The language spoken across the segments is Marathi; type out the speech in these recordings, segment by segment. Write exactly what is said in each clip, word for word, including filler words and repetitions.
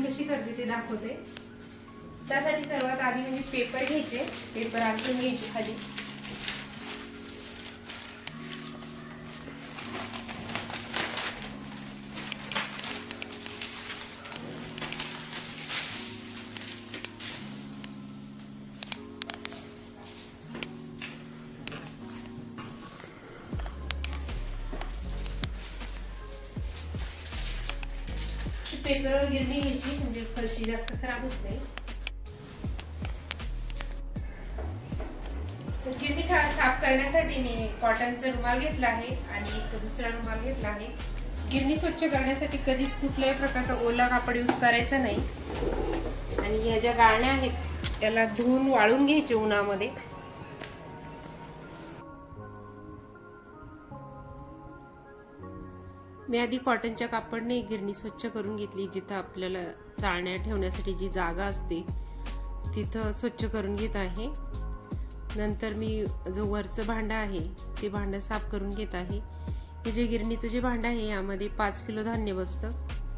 कशी करते ते दाखवते। त्यासाठी सर्वात आधी म्हणजे पेपर घ्यायचे, पेपर आखून घ्यायचे खाली। पेपरवर गिरणी घ्यायची म्हणजे फरशी जास्त खराब होत नाही। तर गिरणी साफ करण्यासाठी मी कॉटनचा रुमाल घेतला आहे आणि एक दुसरा रुमाल घेतला आहे। गिरणी स्वच्छ करण्यासाठी कधीच कुठल्याही प्रकारचा ओला कापड यूज करायचा नाही। आणि ह्या ज्या गाळण्या आहेत त्याला धुवून वाळून घ्यायचे उन्हामध्ये। मी आधी कॉटनच्या कापडने गिरणी स्वच्छ करून घेतली। जिथं आपल्याला चाळण्या ठेवण्यासाठी जी जागा असते तिथं स्वच्छ करून घेत आहे। नंतर मी जो वरचं भांडं आहे ते भांडं साफ करून घेत आहे। हे जे गिरणीचं जे भांडं आहे यामध्ये पाच किलो धान्य बसतं।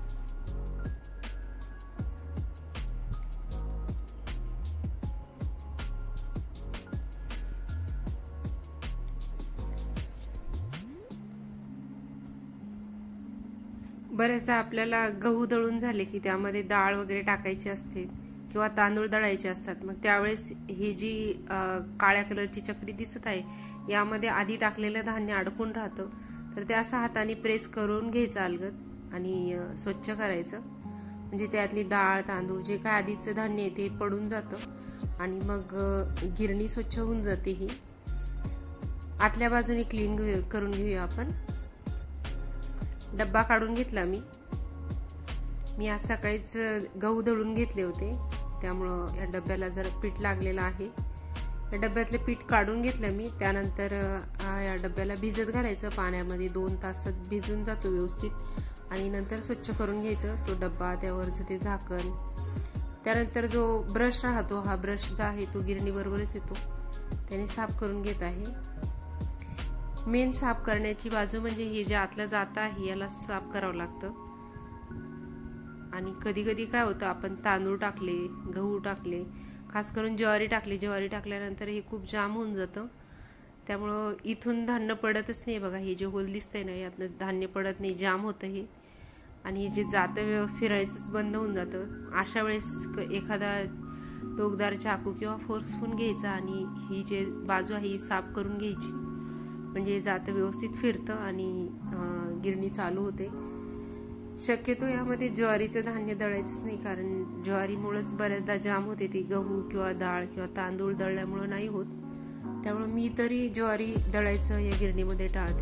बरेचदा आपल्याला गहू दळून झाले की त्यामध्ये डाळ वगैरे टाकायची असते किंवा तांदूळ दळायचे असतात। मग त्यावेळेस ही जी काळ्या कलरची चक्री दिसत आहे यामध्ये आधी टाकलेलं धान्य अडकून राहतं। तर ते असं हाताने प्रेस करून घ्यायचं अलगद आणि स्वच्छ करायचं, म्हणजे त्यातली डाळ तांदूळ जे काय आधीचं धान्य आहे ते पडून जातं आणि मग गिरणी स्वच्छ होऊन जाते। ही आतल्या बाजूने क्लीन करून घेऊया आपण। डब्बा काढून घेतला मी मी आज सकाळीच गहू दळून घेतले होते, त्यामुळं या डब्याला जरा पीठ लागलेलं आहे। या डब्यातलं पीठ काढून घेतलं मी। त्यानंतर या डब्याला भिजत घालायचं पाण्यामध्ये, दोन तासात भिजून जातो व्यवस्थित आणि नंतर स्वच्छ करून घ्यायचं तो डब्बा, त्यावरचं ते झाकण। त्यानंतर जो ब्रश राहतो हा ब्रश जो आहे तो गिरणी बरोबरच येतो, त्याने साफ करून घेत आहे। मेन साफ करण्याची बाजू म्हणजे हे जे आतलं जातं आहे याला साफ करावं लागतं। आणि कधी कधी काय होतं आपण तांदूळ टाकले, गहू टाकले, खास करून ज्वारी टाकली, ज्वारी टाकल्यानंतर हे खूप जाम होऊन जातं। त्यामुळं इथून धान्य पडतच नाही बघा, हे जे होल दिसतंय ना यातनं धान्य पडत नाही, जाम होतं हे आणि हे जे जातं फिरायचंच बंद होऊन जातं। अशा वेळेस एखादा टोकदार चाकू किंवा फोर्क स्पून घ्यायचा आणि ही जे बाजू आहे ही साफ करून घ्यायची, म्हणजे जातं व्यवस्थित फिरतं आणि गिरणी चालू होते। शक्यतो यामध्ये ज्वारीचं धान्य दळायचंच नाही, कारण ज्वारीमुळेच बऱ्याचदा जाम होते ती, गहू किंवा डाळ किंवा तांदूळ दळल्यामुळे नाही होत। त्यामुळे मी तरी ज्वारी दळायचं या गिरणीमध्ये टाळते।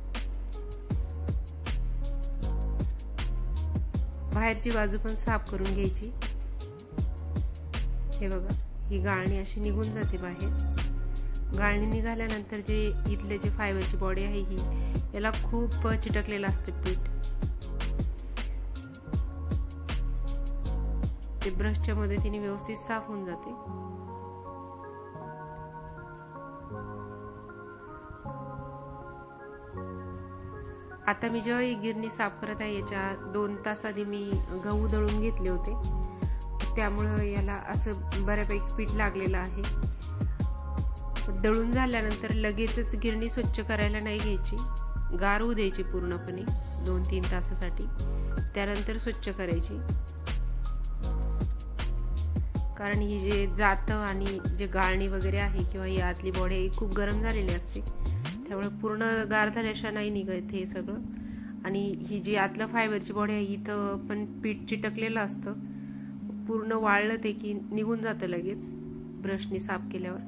बाहेरची बाजू पण साफ करून घ्यायची। हे बघा ही गाळणी अशी निघून जाते बाहेर। गाळणी निघाल्यानंतर जे इथले जे फायबरची बॉडी आहे ही याला खूप चिटकलेलं असतं पीठ, ते ब्रशच्या मदतीने व्यवस्थित साफ होऊन जाते। आता मी जेव्हा ही गिरणी साफ करत आहे याच्या दोन तास आधी मी गहू दळून घेतले होते, त्यामुळं याला असं बऱ्यापैकी पीठ लागलेलं आहे। दळून झाल्यानंतर लगेचच गिरणी स्वच्छ करायला नाही घ्यायची, गार होऊ द्यायची पूर्णपणे दोन तीन तासासाठी, त्यानंतर स्वच्छ करायची। कारण ही जे जातं आणि जे गाळणी वगैरे आहे किंवा यातली बॉडी ही खूप गरम झालेली असते, त्यामुळे पूर्ण गार झाल्याशिवाय नाही निघत हे सगळं। आणि ही जी आतलं फायबरची बॉडी आहे इथं पण पीठ चिटकलेलं असतं, पूर्ण वाळलं ते की निघून जातं लगेच ब्रशने साफ केल्यावर।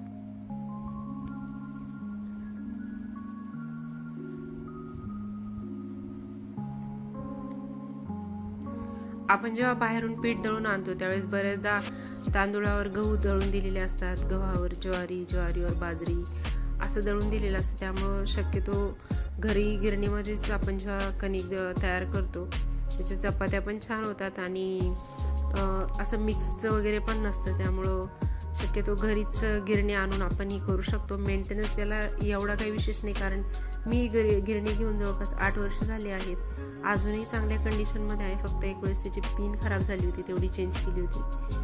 आपण जेव्हा बाहेरून पीठ दळून आणतो त्यावेळेस बरेचदा तांदूळावर गहू दळून दिलेले असतात, गव्हावर ज्वारी, ज्वारीवर बाजरी असं दळून दिलेलं असतं। त्यामुळं शक्यतो घरी गिरणीमध्येच आपण जेव्हा कणिक तयार करतो त्याच्या चपात्या पण छान होतात आणि असं मिक्सचं वगैरे पण नसतं, त्यामुळं शक्यतो घरीच गिरणी आणून आपण ही करू शकतो. मेंटेनन्स याला एवढा काही विशेष नाही, कारण मी गिरणी घेऊन जवळपास आठ वर्ष झाली आहेत. अजूनही चांगल्या कंडिशनमध्ये आहे. फक्त एक वेळेस त्याची पिन खराब झाली होती, तेवढी चेंज केली होती.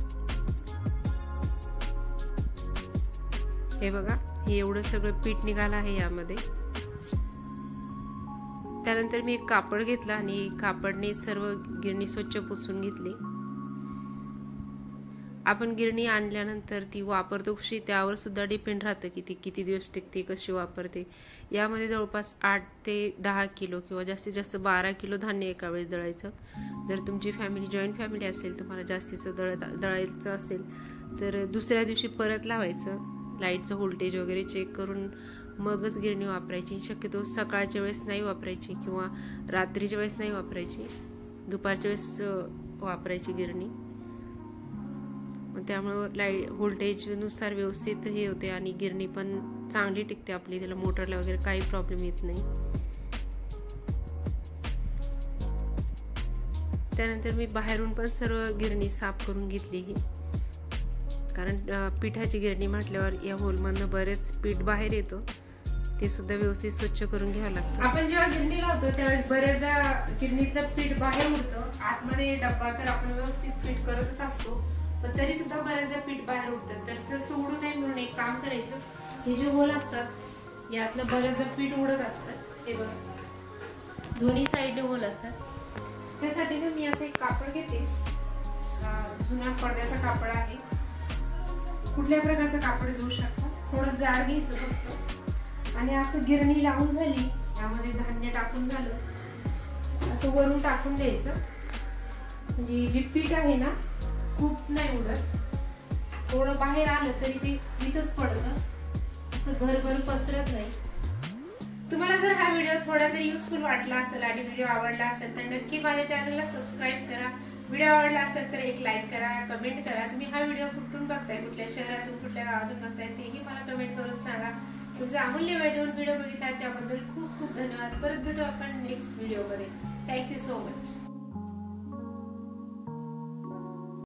हे बघा, हे एवढं सगळं पीठ निघालं आहे यामध्ये. त्यानंतर मी एक कापड घेतला आणि कापडने सर्व गिरणी स्वच्छ पुसून घेतली. आपण गिरणी आणल्यानंतर ती वापरतो कशी त्यावर सुद्धा डिपेंड राहतं की ती किती दिवस टिकते, कशी वापरते. यामध्ये जवळपास आठ ते दहा किलो किंवा जास्तीत जास्त बारा किलो धान्य एका वेळेस दळायचं. जर तुमची फॅमिली जॉईंट फॅमिली असेल, तुम्हाला जास्तीचं दळ दळायचं असेल तर दुसऱ्या दिवशी परत लावायचं. लाईटचं व्होल्टेज वगैरे चेक करून मगच गिरणी वापरायची. शक्यतो सकाळच्या वेळेस नाही वापरायची किंवा रात्रीच्या वेळेस नाही वापरायची, दुपारच्या वेळेस वापरायची गिरणी. त्यामुळं लाईट व्होल्टेजनुसार व्यवस्थित हे होते आणि गिरणी पण चांगली टिकते आपली. त्याला मोटरला वगैरे काही प्रॉब्लेम येत नाही. त्यानंतर मी बाहेरून पण सर्व गिरणी साफ करून घेतली ही, कारण पिठाची गिरणी म्हटल्यावर या होलमधनं बरेच पीठ बाहेर येतो, ते सुद्धा व्यवस्थित स्वच्छ करून घ्यावं लागतं. आपण जेव्हा गिरणी लावतो त्यावेळेस बरेचदा गिरणीतलं पीठ बाहेर उडतं. आतमध्ये डब्बा तर आपण व्यवस्थित फिट करतच असतो, पण तरी सुद्धा बरेचदा पीठ बाहेर उडतं. तर तसं उडू नये म्हणून एक काम करायचं, हे जे होल असतात यातलं बरेचदा पीठ उडत असतात. हे बघा, दोन्ही साईडने होल असतात. त्यासाठी ना मी असं एक कापड घेते, जुन्या पडद्याचा कापड आहे. कुठल्या प्रकारचं कापड घेऊ शकता, थोडं जाड घ्यायचं फक्त. आणि असं गिरणी लावून झाली, यामध्ये धान्य टाकून झालं, असं वरून टाकून द्यायचं. म्हणजे जे पीठ आहे ना खूप नाही उडत, थोडं बाहेर आलं तरी ते इथंच पडतं, असं घरभर पसरत नाही. तुम्हाला जर हा व्हिडिओ थोडा जर युजफुल वाटला असेल आणि व्हिडिओ आवडला असेल तर नक्की माझ्या चॅनलला सबस्क्राईब करा. व्हिडिओ आवडला असेल तर एक लाईक करा, कमेंट करा. तुम्ही हा व्हिडिओ कुठून बघताय, कुठल्या शहरातून कुठल्या गावातून बघताय तेही मला कमेंट करून सांगा. तुमचा अमूल्य वेळ देऊन व्हिडिओ बघितला त्याबद्दल खूप खूप धन्यवाद. परत भेटू आपण नेक्स्ट व्हिडिओ मध्ये. Thank you so much.